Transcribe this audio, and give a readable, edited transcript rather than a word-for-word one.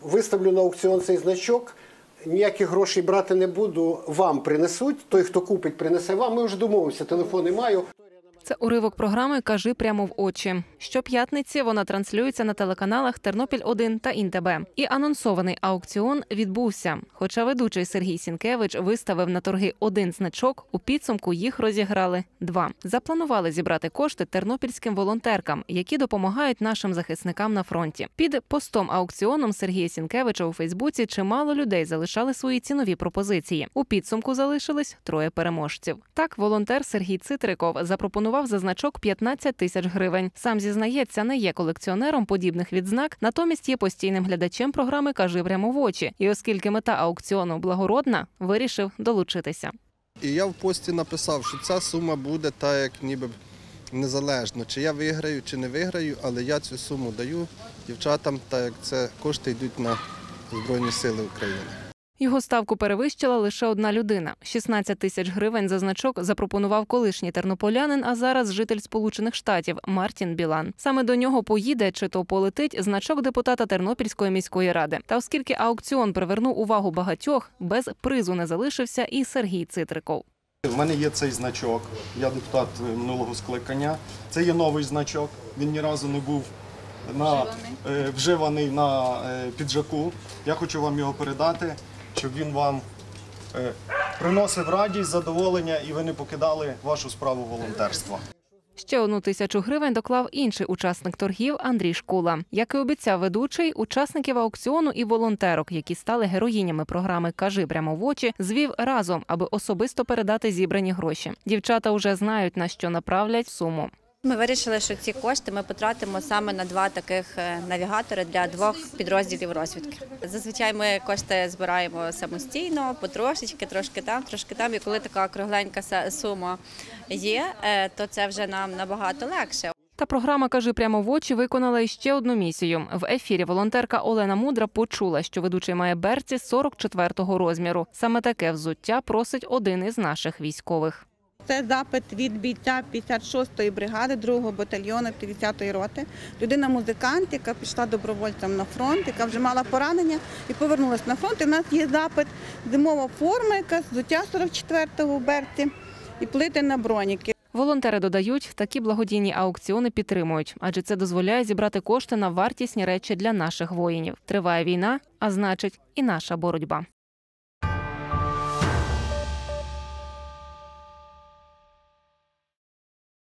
виставлю на аукціон цей значок, ніяких грошей брати не буду, вам принесуть, той, хто купить, принесе вам, ми вже домовимося, телефони маю. Це уривок програми «Кажи прямо в очі». Щоп'ятниці вона транслюється на телеканалах «Тернопіль-1» та «ІНТБ». І анонсований аукціон відбувся. Хоча ведучий Сергій Сінкевич виставив на торги 1 значок, у підсумку їх розіграли 2. Запланували зібрати кошти тернопільським волонтеркам, які допомагають нашим захисникам на фронті. Під постом-аукціоном Сергія Сінкевича у Фейсбуці чимало людей залишали свої цінові пропозиції. У підсумку залишились 3 переможців. Так, волонтер Сергій Цитриков запропонував за значок 15 тисяч гривень. Сам зізнається, не є колекціонером подібних відзнак, натомість є постійним глядачем програми «Кажи прямо в очі». І оскільки мета аукціону благородна, вирішив долучитися. І я в пості написав, що ця сума буде так, як ніби незалежно, чи я виграю, чи не виграю, але я цю суму даю дівчатам, так як це кошти йдуть на Збройні Сили України. Його ставку перевищила лише одна людина. 16 тисяч гривень за значок запропонував колишній тернополянин, а зараз житель Сполучених Штатів Мартін Білан. Саме до нього поїде, чи то полетить, значок депутата Тернопільської міської ради. Та оскільки аукціон привернув увагу багатьох, без призу не залишився і Сергій Цитриков. У мене є цей значок, я депутат минулого скликання. Це є новий значок, він ні разу не був вживаний на піджаку. Я хочу вам його передати, щоб він вам приносив радість, задоволення і ви не покидали вашу справу волонтерства. Ще 1 тисячу гривень доклав інший учасник торгів Андрій Шкула. Як і обіцяв ведучий, учасників аукціону і волонтерок, які стали героїнями програми «Кажи прямо в очі», звів разом, аби особисто передати зібрані гроші. Дівчата вже знають, на що направлять суму. Ми вирішили, що ці кошти ми потратимо саме на 2 таких навігатори для 2 підрозділів розвідки. Зазвичай ми кошти збираємо самостійно, потрошечки, трошки там. І коли така кругленька сума є, то це вже нам набагато легше. Та програма «Кажи прямо в очі» виконала іще одну місію. В ефірі волонтерка Олена Мудра почула, що ведучий має берці 44-го розміру. Саме таке взуття просить один із наших військових. Це запит від бійця 56-ї бригади, 2-го батальйону 50-ї роти. Людина-музикант, яка пішла добровольцем на фронт, яка вже мала поранення і повернулася на фронт. І в нас є запит, зимова форма, яка взуття 44-го в берці і плити на броніки. Волонтери додають, такі благодійні аукціони підтримують, адже це дозволяє зібрати кошти на вартісні речі для наших воїнів. Триває війна, а значить і наша боротьба.